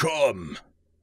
Willkommen!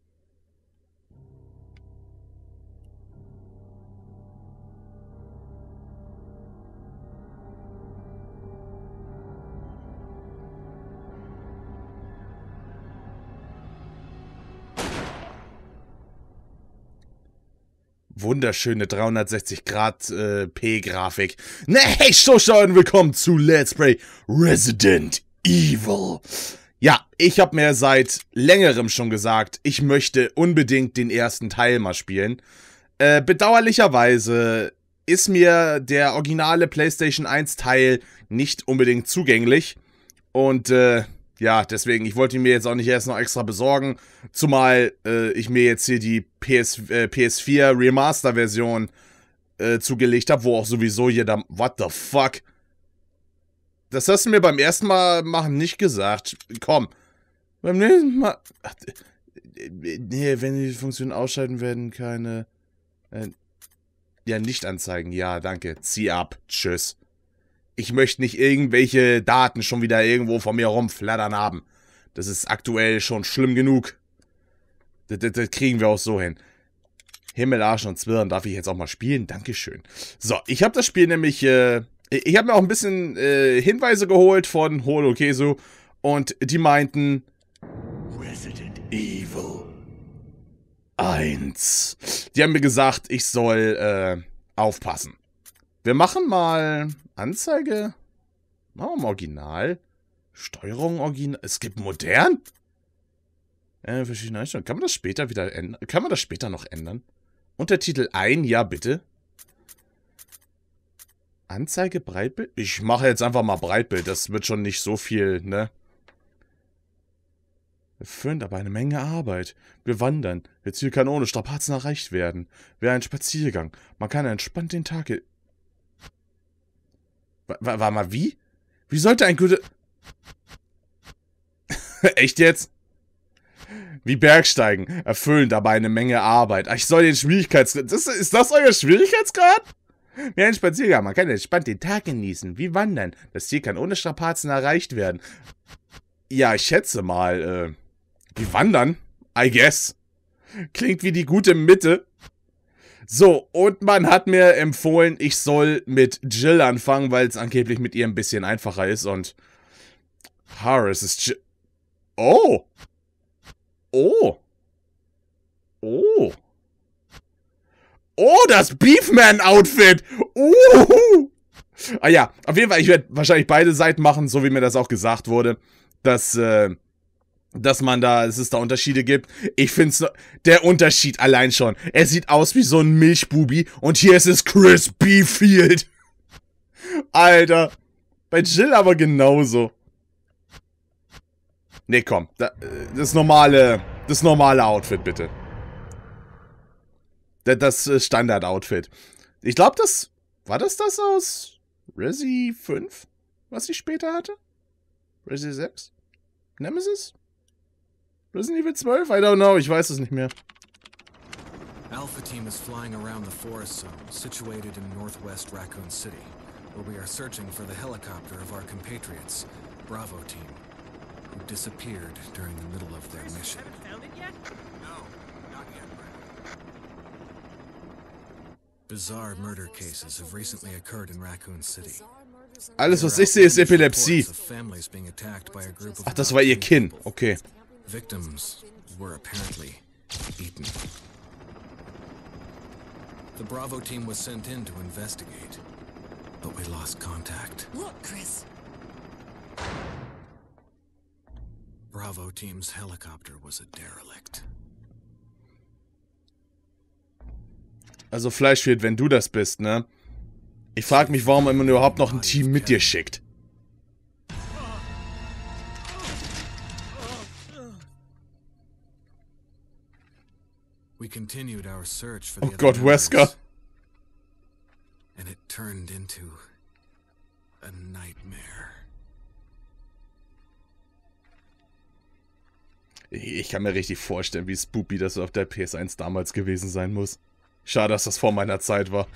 Wunderschöne 360 Grad P-Grafik. Ne, hey, Zuschauer, willkommen zu Let's Play Resident Evil. Ja, ich habe mir seit längerem schon gesagt, ich möchte unbedingt den ersten Teil mal spielen. Bedauerlicherweise ist mir der originale PlayStation 1 Teil nicht unbedingt zugänglich. Und ja, deswegen, ich wollte ihn mir jetzt auch nicht erst noch extra besorgen. Zumal ich mir jetzt hier die PS4 Remaster-Version zugelegt habe, wo auch sowieso jeder... What the fuck? Das hast du mir beim ersten Mal machen nicht gesagt. Komm. Beim nächsten Mal... Ach, nee, wenn die Funktionen ausschalten werden, keine... ja, nicht anzeigen. Ja, danke. Zieh ab. Tschüss. Ich möchte nicht irgendwelche Daten schon wieder irgendwo von mir rumflattern haben. Das ist aktuell schon schlimm genug. Das kriegen wir auch so hin. Himmel, Arsch und Zwirn, darf ich jetzt auch mal spielen? Dankeschön. So, ich habe das Spiel nämlich, ich habe mir auch ein bisschen Hinweise geholt von Holokesu und die meinten Resident Evil 1. Die haben mir gesagt, ich soll aufpassen. Wir machen mal Anzeige. Machen wir mal Original. Steuerung Original. Es gibt modern? Verschiedene Einstellungen. Kann man das später wieder ändern? Kann man das später noch ändern? Untertitel ein, ja bitte. Anzeige Breitbild? Ich mache jetzt einfach mal Breitbild. Das wird schon nicht so viel, ne? Erfüllend, aber eine Menge Arbeit. Wir wandern. Wir Ziel kann ohne Strapazen erreicht werden. Wäre ein Spaziergang. Man kann entspannt den Tag... War mal wie? Wie sollte ein guter... Echt jetzt? Wie Bergsteigen. Erfüllend, aber eine Menge Arbeit. Ach, ich soll den Schwierigkeitsgrad... Ist das euer Schwierigkeitsgrad? Wie ein Spaziergang. Man kann entspannt den Tag genießen. Wie wandern. Das Ziel kann ohne Strapazen erreicht werden. Ja, ich schätze mal, wie wandern? I guess. Klingt wie die gute Mitte. So, und man hat mir empfohlen, ich soll mit Jill anfangen, weil es angeblich mit ihr ein bisschen einfacher ist und... Harris ist Jill... Oh! Oh! Oh! Oh, das Beefman-Outfit! Ah ja, auf jeden Fall, ich werde wahrscheinlich beide Seiten machen, so wie mir das auch gesagt wurde, dass es da Unterschiede gibt. Ich finde der Unterschied allein schon. Er sieht aus wie so ein Milchbubi und hier ist es Chris Beefield. Alter. Bei Jill aber genauso. Nee, komm. Das normale Outfit, bitte. Das Standard-Outfit. Ich glaube, war das aus Resi 5? Was ich später hatte? Resi 6? Nemesis? Resident Evil 12? I don't know, ich weiß es nicht mehr. Alpha Team is flying around the forest zone, situated in northwest Raccoon City, where we are searching for the helicopter of our compatriots, Bravo Team, who disappeared during the middle of their mission. Found it yet? No, not yet, Bizarre murder cases have recently occurred in Raccoon City. Alles, was ich sehe, ist Epilepsie. Ach, das war ihr Kinn. Okay. Victims were apparently eaten. The Bravo team was sent in to investigate, but we lost contact. Look, Chris. Bravo team's helicopter was a derelict. Also Fleischwirt, wenn du das bist, ne? Ich frage mich, warum man überhaupt noch ein Team mit dir schickt. Oh Gott, Wesker. And it turned into a nightmare. Ich kann mir richtig vorstellen, wie spoopy das auf der PS1 damals gewesen sein muss. Schade, dass das vor meiner Zeit war.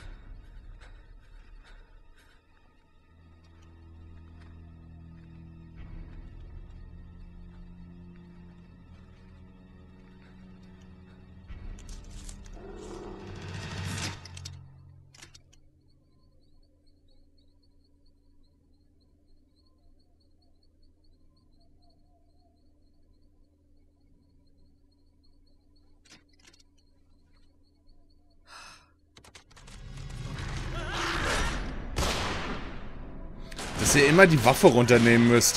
dass ihr immer die Waffe runternehmen müsst.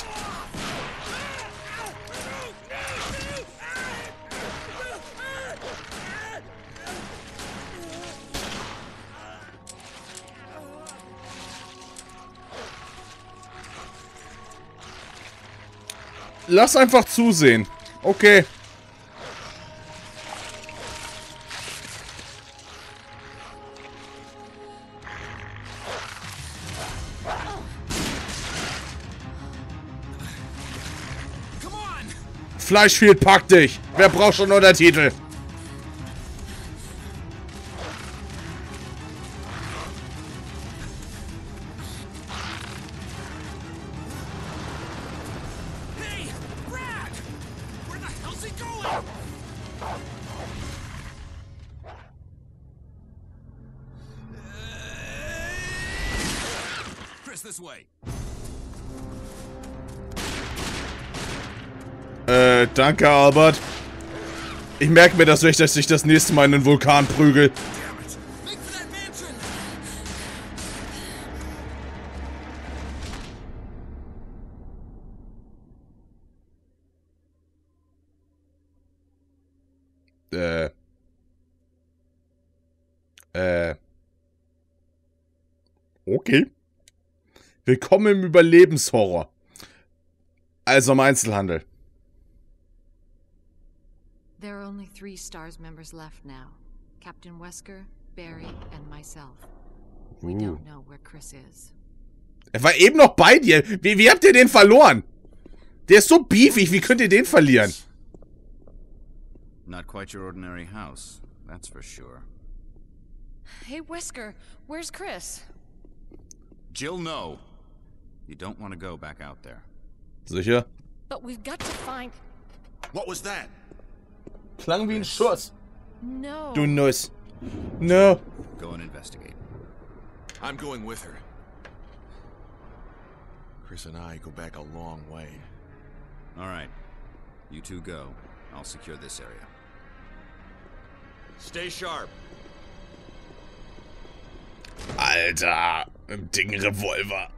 Lass einfach zusehen. Okay. Fleischfield, pack dich! Wer braucht schon Untertitel? Hey, Brad! Where the hell's he going? Chris, this way. Danke, Albert. Ich merke mir das nicht, dass ich das nächste Mal in den Vulkan prügel. Okay. Willkommen im Überlebenshorror. Also im Einzelhandel. There are only 3 STARS members left now. Captain Wesker, Barry, and myself. We don't know where Chris is. Er war eben noch bei dir. Wie habt ihr den verloren? Der ist so beefig. Wie könnt ihr den verlieren? Not quite your ordinary house, that's for sure. Hey, Wesker, where's Chris? Jill, no. You don't want to go back out there. Sicher? But we've got to find... What was that? Klang wie ein Schuss. No. Du Nuss. No. Go and investigate. I'm going with her. Chris and I go back a long way. All right. You two go. I'll secure this area. Stay sharp. Alter, im dicken Revolver.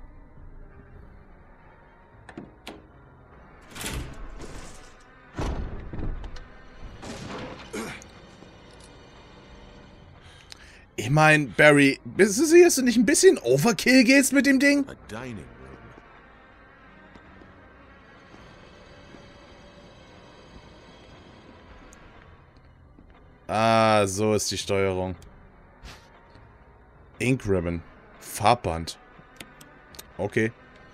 Ich mein, Barry, bist du sicher, dass du nicht ein bisschen Overkill gehst mit dem Ding? A dining room. Ah, so ist die Steuerung. Ink Ribbon. Farbband. Okay.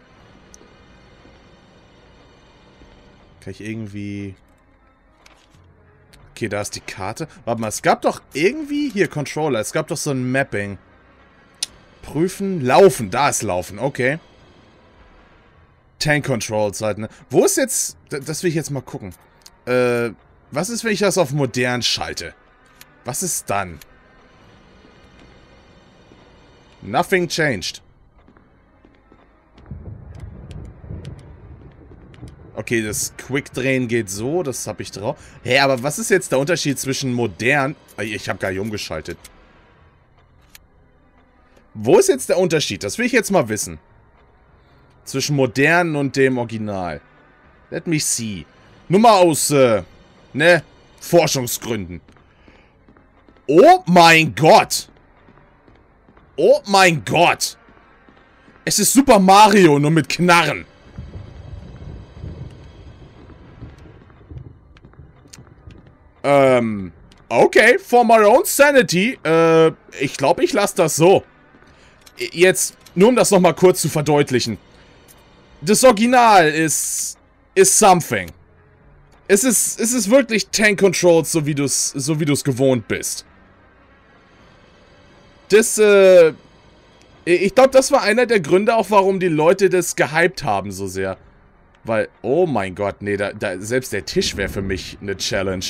Kann ich irgendwie... Okay, da ist die Karte. Warte mal, es gab doch irgendwie... Hier, Controller. Es gab doch so ein Mapping. Prüfen. Laufen. Da ist Laufen. Okay. Tank Controls halt, ne? Wo ist jetzt... Das will ich jetzt mal gucken. Was ist, wenn ich das auf modern schalte? Was ist dann? Nothing changed. Okay, das Quick-Drehen geht so, das habe ich drauf. Hä, aber was ist jetzt der Unterschied zwischen modern... Ich habe gar nicht umgeschaltet. Wo ist jetzt der Unterschied? Das will ich jetzt mal wissen. Zwischen modern und dem Original. Let me see. Nur mal aus, ne, Forschungsgründen. Oh mein Gott! Oh mein Gott! Es ist Super Mario, nur mit Knarren. Okay, for my own sanity, ich glaube, ich lasse das so. Jetzt, nur um das nochmal kurz zu verdeutlichen. Das Original ist something. Es ist wirklich Tank Controls, so wie du es gewohnt bist. Das, ich glaube, das war einer der Gründe auch, warum die Leute das gehypt haben so sehr. Weil, oh mein Gott, nee, selbst der Tisch wäre für mich eine Challenge.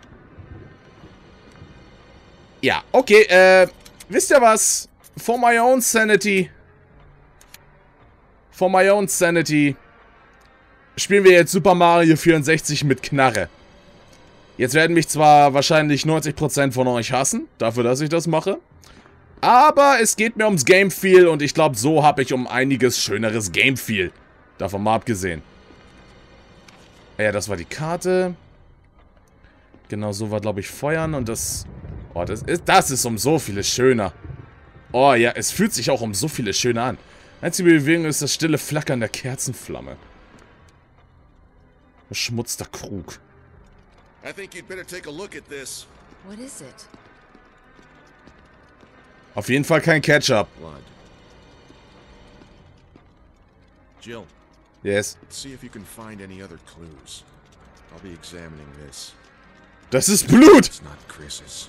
Ja, okay, wisst ihr was? For my own sanity. For my own sanity. Spielen wir jetzt Super Mario 64 mit Knarre. Jetzt werden mich zwar wahrscheinlich 90% von euch hassen, dafür, dass ich das mache. Aber es geht mir ums Game-Feel und ich glaube, so habe ich um einiges schöneres Game-Feel. Davon mal abgesehen. Ja, das war die Karte. Genau, so war, glaube ich, Feuern und das... Oh, das ist um so vieles schöner. Oh ja, es fühlt sich auch um so vieles schöner an. Einzige Bewegung ist das stille Flackern der Kerzenflamme. Verschmutzter Krug. I think you'd better take a look at this. What is it? Auf jeden Fall kein Ketchup. Blood. Jill, Yes. see if you can find any other clues. I'll be examining this. Das ist Blut! It's not Chris's.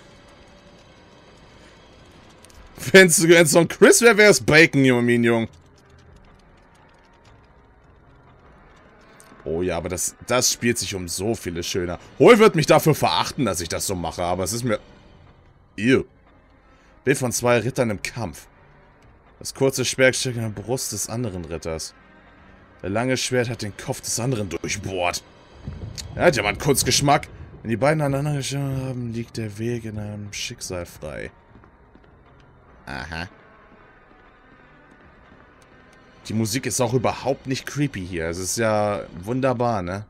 Wenn's so ein Chris wäre, wäre es Bacon, Junge. Oh ja, aber das spielt sich um so vieles schöner. Hol wird mich dafür verachten, dass ich das so mache, aber es ist mir... Ew. Bild von 2 Rittern im Kampf. Das kurze Schwert steckt in der Brust des anderen Ritters. Der lange Schwert hat den Kopf des anderen durchbohrt. Er hat ja mal einen Kunstgeschmack. Wenn die beiden aneinander geschaut haben, liegt der Weg in einem Schicksal frei. Aha. Die Musik ist auch überhaupt nicht creepy hier. Es ist ja wunderbar, ne?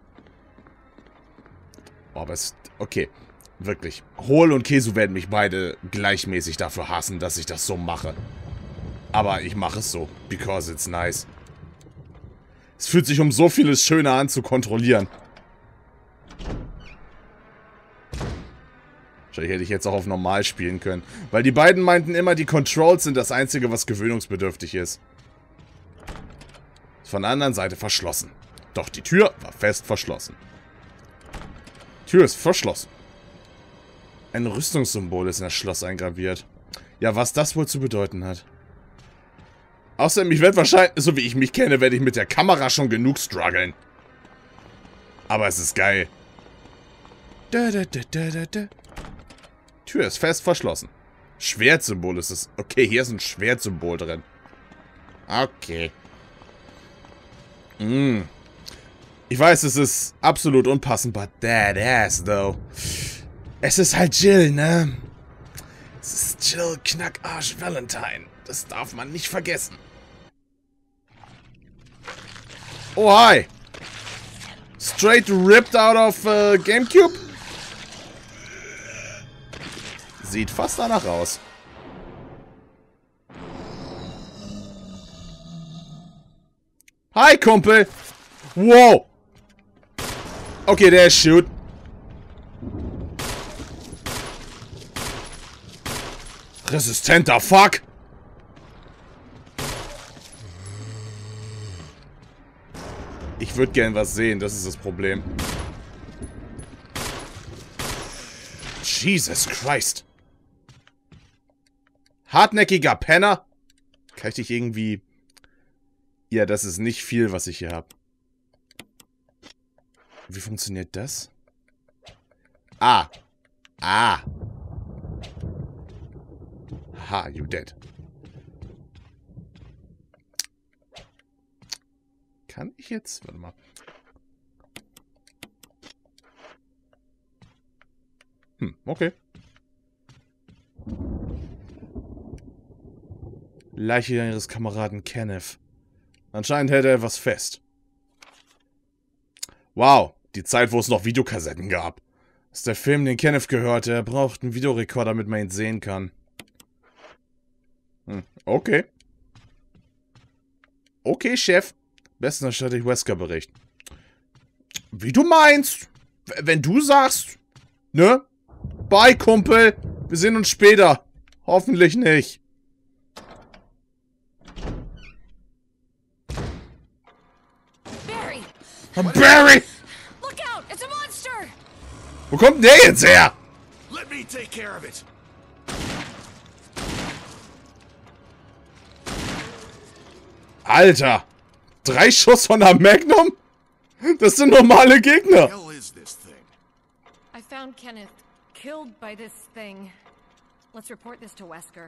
Oh, aber es... Okay. Wirklich. Hol und Kesu werden mich beide gleichmäßig dafür hassen, dass ich das so mache. Aber ich mache es so. Because it's nice. Es fühlt sich um so vieles schöner an zu kontrollieren. Wahrscheinlich hätte ich jetzt auch auf normal spielen können. Weil die beiden meinten immer, die Controls sind das Einzige, was gewöhnungsbedürftig ist. Von der anderen Seite verschlossen. Doch die Tür war fest verschlossen. Die Tür ist verschlossen. Ein Rüstungssymbol ist in das Schloss eingraviert. Ja, was das wohl zu bedeuten hat. Außerdem, ich werde wahrscheinlich, so wie ich mich kenne, werde ich mit der Kamera schon genug strugglen. Aber es ist geil. Tür ist fest verschlossen. Schwertsymbol ist es. Okay, hier ist ein Schwertsymbol drin. Okay. Ich weiß, es ist absolut unpassend, but that ass, though. Es ist halt Jill, ne? Es ist Jill Knackarsch Valentine. Das darf man nicht vergessen. Oh, hi. Straight ripped out of GameCube? Sieht fast danach aus. Hi, Kumpel. Wow. Okay, der ist shoot. Resistenter Fuck. Ich würde gern was sehen, das ist das Problem. Jesus Christ. Hartnäckiger Penner. Kann ich dich irgendwie... Ja, das ist nicht viel, was ich hier habe. Wie funktioniert das? Ah. Ah. Ha, you dead. Kann ich jetzt... Warte mal. Okay. Leiche ihres Kameraden Kenneth. Anscheinend hält er etwas fest. Wow, die Zeit, wo es noch Videokassetten gab. Das ist der Film, den Kenneth gehörte. Er braucht einen Videorekorder, damit man ihn sehen kann. Okay. Okay, Chef. Besten erstatte ich Wesker-Bericht. Wie du meinst. Wenn du sagst. Ne? Bye, Kumpel. Wir sehen uns später. Hoffentlich nicht. Barry! Barry! Look out! It's a monster! Wo kommt denn der jetzt her? Let me take care of it. Alter. 3 Schuss von der Magnum? Das sind normale Gegner. Hell is this thing? I found Kenneth killed by this thing. Let's report this to Wesker.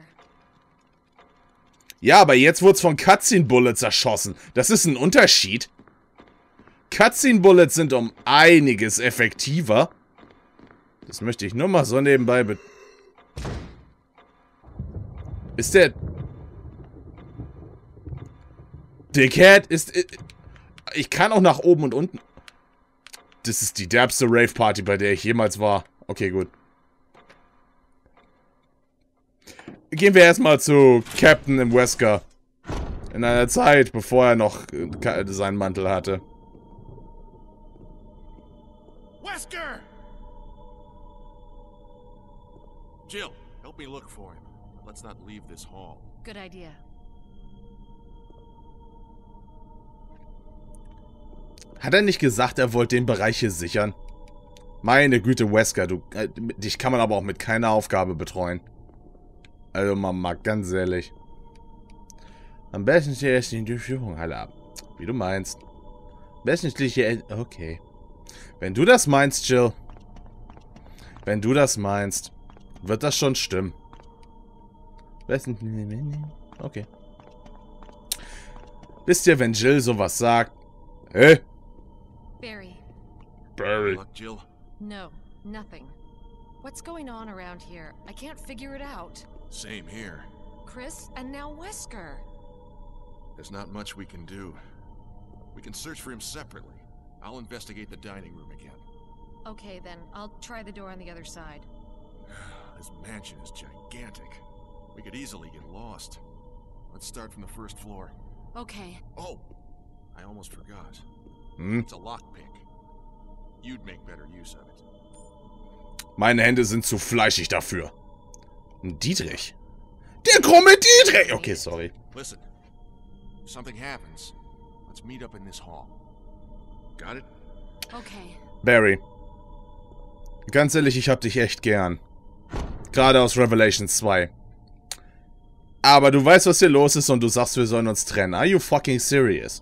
Ja, aber jetzt wurde es von Cutscene Bullets erschossen. Das ist ein Unterschied. Cutscene Bullets sind um einiges effektiver. Das möchte ich nur mal so nebenbei Ist der... Dickhead ist... Ich kann auch nach oben und unten. Das ist die derbste Rave-Party, bei der ich jemals war. Okay, gut. Gehen wir erstmal zu Captain im Wesker. In einer Zeit, bevor er noch seinen Mantel hatte. Wesker! Jill, help me look for him. Let's not leave this hall. Good idea. Hat er nicht gesagt, er wollte den Bereich hier sichern? Meine Güte, Wesker, dich kann man aber auch mit keiner Aufgabe betreuen. Also mal ganz ehrlich. Am besten stehe ich die Durchführungshalle ab. Wie du meinst. Am besten stehe ich hier... Okay. Wenn du das meinst, Jill. Wenn du das meinst, wird das schon stimmen. Okay. Wisst ihr, wenn Jill sowas sagt... Hä? Barry. Barry. Luck, Jill? No, nothing. What's going on around here? I can't figure it out. Same here. Chris and now Wesker. There's not much we can do. We can search for him separately. I'll investigate the dining room again. Okay then, I'll try the door on the other side. This mansion is gigantic. We could easily get lost. Let's start from the first floor. Okay. Oh! I almost forgot. Hm? It's a lockpick. You'd make better use of it. Meine Hände sind zu fleischig dafür. Ein Dietrich. Der krumme Dietrich! Okay, sorry. Listen. If something happens, let's meet up in this hall. Got it? Okay. Barry. Ganz ehrlich, ich hab dich echt gern. Gerade aus Revelations 2. Aber du weißt, was hier los ist und du sagst, wir sollen uns trennen. Are you fucking serious?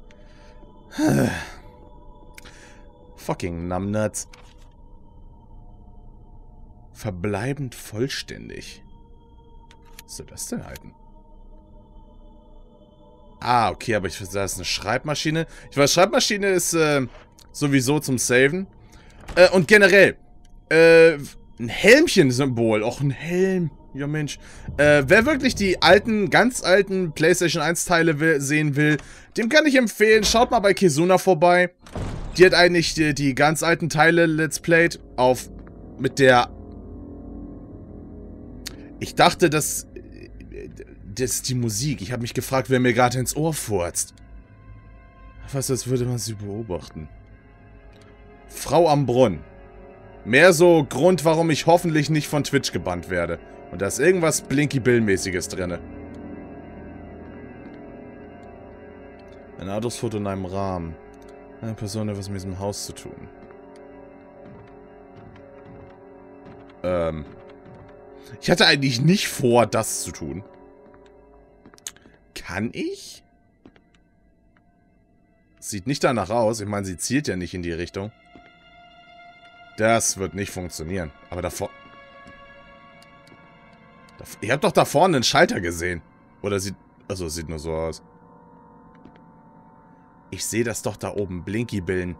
Fucking numbnuts. Verbleibend vollständig. Was soll das denn halten? Ah, okay, aber ich weiß, das ist eine Schreibmaschine. Ich weiß, Schreibmaschine ist sowieso zum Saven. Und generell, ein Helmchen-Symbol. Och, ein Helm. Ja, Mensch. Wer wirklich die alten, ganz alten PlayStation 1 Teile sehen will, dem kann ich empfehlen, schaut mal bei Kizuna vorbei. Die hat eigentlich die ganz alten Teile Let's Played mit der... Ich dachte, das ist die Musik. Ich habe mich gefragt, wer mir gerade ins Ohr furzt. Fast als würde man sie beobachten. Frau am Brunnen. Mehr so Grund, warum ich hoffentlich nicht von Twitch gebannt werde. Und da ist irgendwas Blinky-Bill-mäßiges drin. Ein Autosfoto in einem Rahmen. Eine Person hat was mit diesem Haus zu tun. Ich hatte eigentlich nicht vor, das zu tun. Kann ich? Sieht nicht danach aus. Ich meine, sie zielt ja nicht in die Richtung. Das wird nicht funktionieren. Aber davor... Ich habe doch da vorne einen Schalter gesehen. Oder sieht... Also, sieht nur so aus. Ich sehe das doch da oben. Blinky-Billen.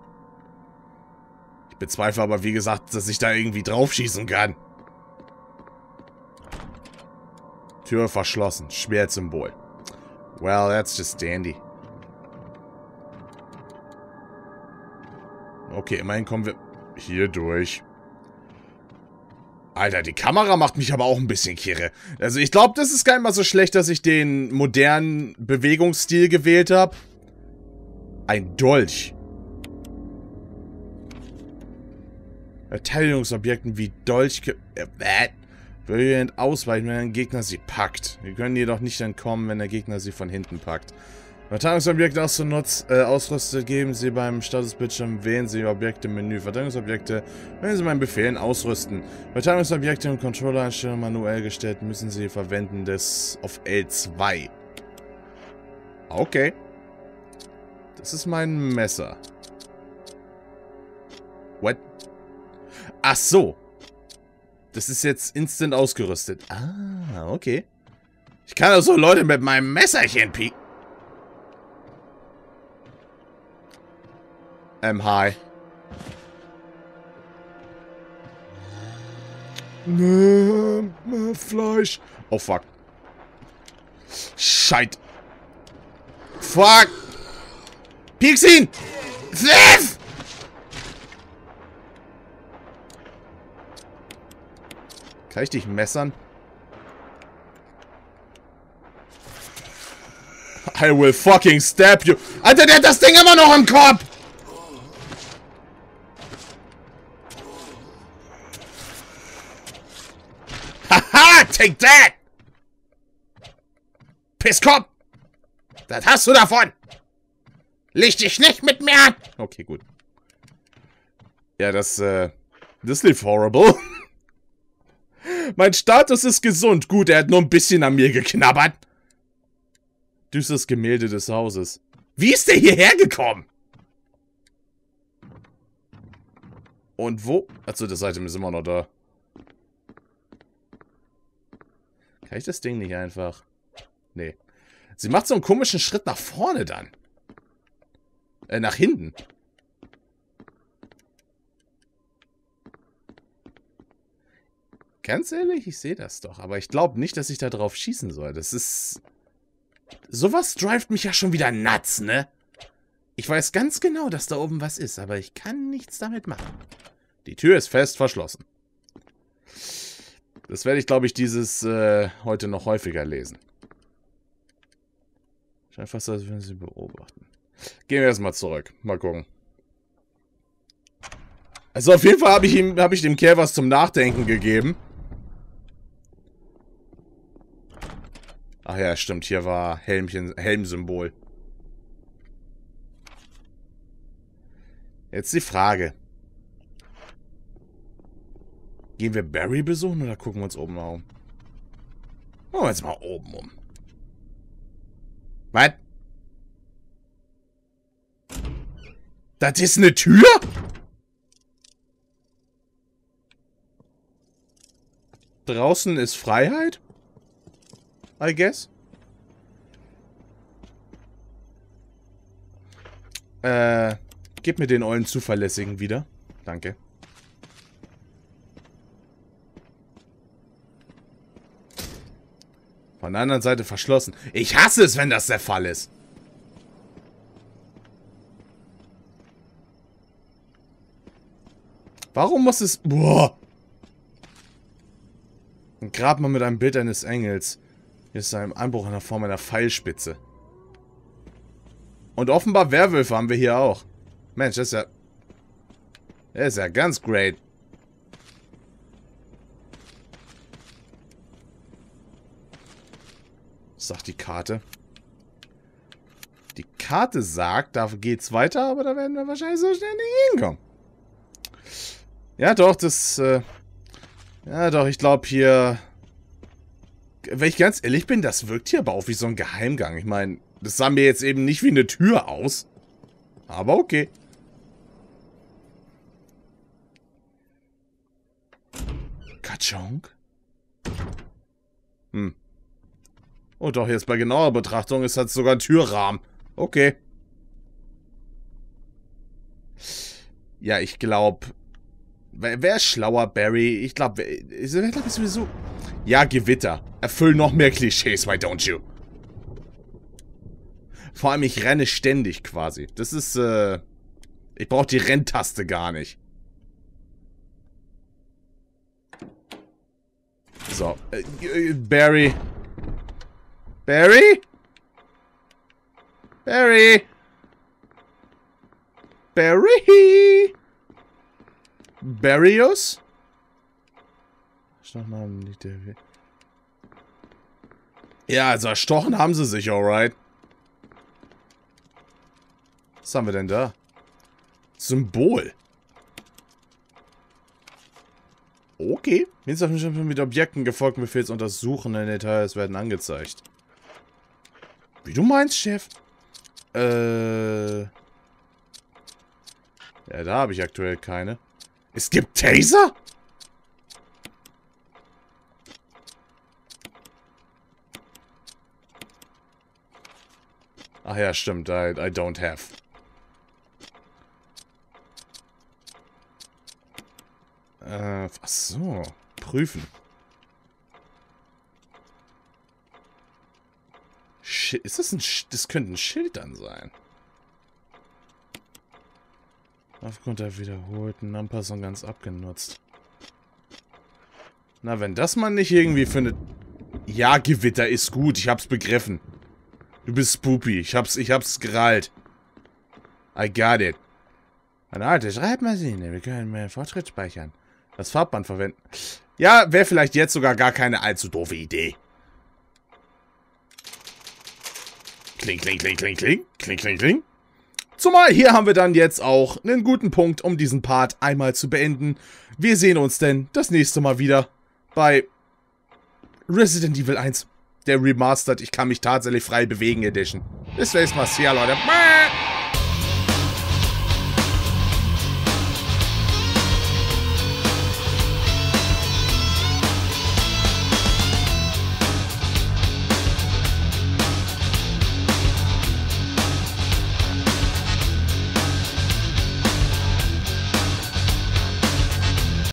Ich bezweifle aber, wie gesagt, dass ich da irgendwie draufschießen kann. Tür verschlossen. Schwertsymbol. Well, that's just dandy. Okay, immerhin kommen wir hier durch. Alter, die Kamera macht mich aber auch ein bisschen kirre. Also ich glaube, das ist gar nicht mal so schlecht, dass ich den modernen Bewegungsstil gewählt habe. Ein Dolch. Verteidigungsobjekten wie Dolch... Brilliant ausweichen, wenn ein Gegner sie packt. Wir können jedoch nicht entkommen, wenn der Gegner sie von hinten packt. Verteidigungsobjekte ausrüstet, geben Sie beim Statusbildschirm, wählen Sie Objekte im Menü. Verteidigungsobjekte, wenn Sie meinen Befehlen ausrüsten. Verteidigungsobjekte und Controller-Einstellungen manuell gestellt, müssen Sie verwenden des auf L2. Okay. Das ist mein Messer. What? Ach so. Das ist jetzt instant ausgerüstet. Ah, okay. Ich kann also Leute mit meinem Messerchen pieken. Hi. Fleisch. Oh, fuck. Scheit. Fuck. Pieks ihn. Pfiff. Kann ich dich messern? I will fucking stab you. Alter, der hat das Ding immer noch im Kopf. Haha, take that. Pisskopf. Das hast du davon. Leg dich nicht mit mir an. Okay, gut. Ja, das lief horrible. Mein Status ist gesund. Gut, er hat nur ein bisschen an mir geknabbert. Düsteres Gemälde des Hauses. Wie ist der hierher gekommen? Und wo? Achso, das Item ist immer noch da. Kann ich das Ding nicht einfach... Nee. Sie macht so einen komischen Schritt nach vorne dann. Nach hinten. Ganz ehrlich, ich sehe das doch. Aber ich glaube nicht, dass ich da drauf schießen soll. Das ist... Sowas drivet mich ja schon wieder nuts, ne? Ich weiß ganz genau, dass da oben was ist, aber ich kann nichts damit machen. Die Tür ist fest verschlossen. Das werde ich, glaube ich, heute noch häufiger lesen. Scheint fast, als würden sie beobachten. Gehen wir erstmal zurück. Mal gucken. Also auf jeden Fall habe ich dem Kerl was zum Nachdenken gegeben. Ach ja, stimmt. Hier war Helmsymbol. Jetzt die Frage. Gehen wir Barry besuchen oder gucken wir uns oben mal um? Gucken wir uns mal oben um. Was? Das ist eine Tür? Draußen ist Freiheit? I guess. Gib mir den ollen Zuverlässigen wieder. Danke. Von der anderen Seite verschlossen. Ich hasse es, wenn das der Fall ist. Warum muss es... Boah. Ein Grabmal mit einem Bild eines Engels. Hier ist ein Einbruch in der Form einer Pfeilspitze. Und offenbar Werwölfe haben wir hier auch. Mensch, das ist ja... Das ist ja ganz great. Was sagt die Karte? Die Karte sagt, da geht's weiter, aber da werden wir wahrscheinlich so schnell nicht hinkommen. Ja, doch, ja, doch, ich glaube hier... Wenn ich ganz ehrlich bin, das wirkt hier aber auch wie so ein Geheimgang. Ich meine, das sah mir jetzt eben nicht wie eine Tür aus. Aber okay. Kachonk? Oh doch, jetzt bei genauer Betrachtung ist das sogar ein Türrahmen. Okay. Ja, ich glaube... Wer ist schlauer, Barry? Ich glaube, sowieso... Ja, Gewitter. Erfüll noch mehr Klischees, why don't you? Vor allem, ich renne ständig quasi. Das ist, ich brauche die Renntaste gar nicht. So. Barry. Barry? Barry? Barry? Barrios? Stochnamen liegt der Weg. Ja, also erstochen haben sie sich, alright. Was haben wir denn da? Symbol. Okay. Hintergrund mit Objekten gefolgten Befehls untersuchen. In Details werden angezeigt. Wie du meinst, Chef? Ja, da habe ich aktuell keine. Es gibt Taser? Ach ja, stimmt. I don't have. Ach so. Prüfen. Schild? Ist das ein Schild? Das könnte ein Schild dann sein. Aufgrund der wiederholten Anpassung ganz abgenutzt. Na, wenn das man nicht irgendwie findet... Ja, Gewitter ist gut. Ich hab's begriffen. Du bist Spoopy. Ich hab's gerallt. I got it. Eine alte Schreibmaschine. Wir können mehr Fortschritt speichern. Das Farbband verwenden. Ja, wäre vielleicht jetzt sogar gar keine allzu doofe Idee. Kling, kling, kling, kling, kling. Kling, kling, kling. Zumal hier haben wir dann jetzt auch einen guten Punkt, um diesen Part einmal zu beenden. Wir sehen uns denn das nächste Mal wieder bei Resident Evil 1. Der Remastered, ich kann mich tatsächlich frei bewegen Edition. Bis nächstes Mal. See ya, Leute.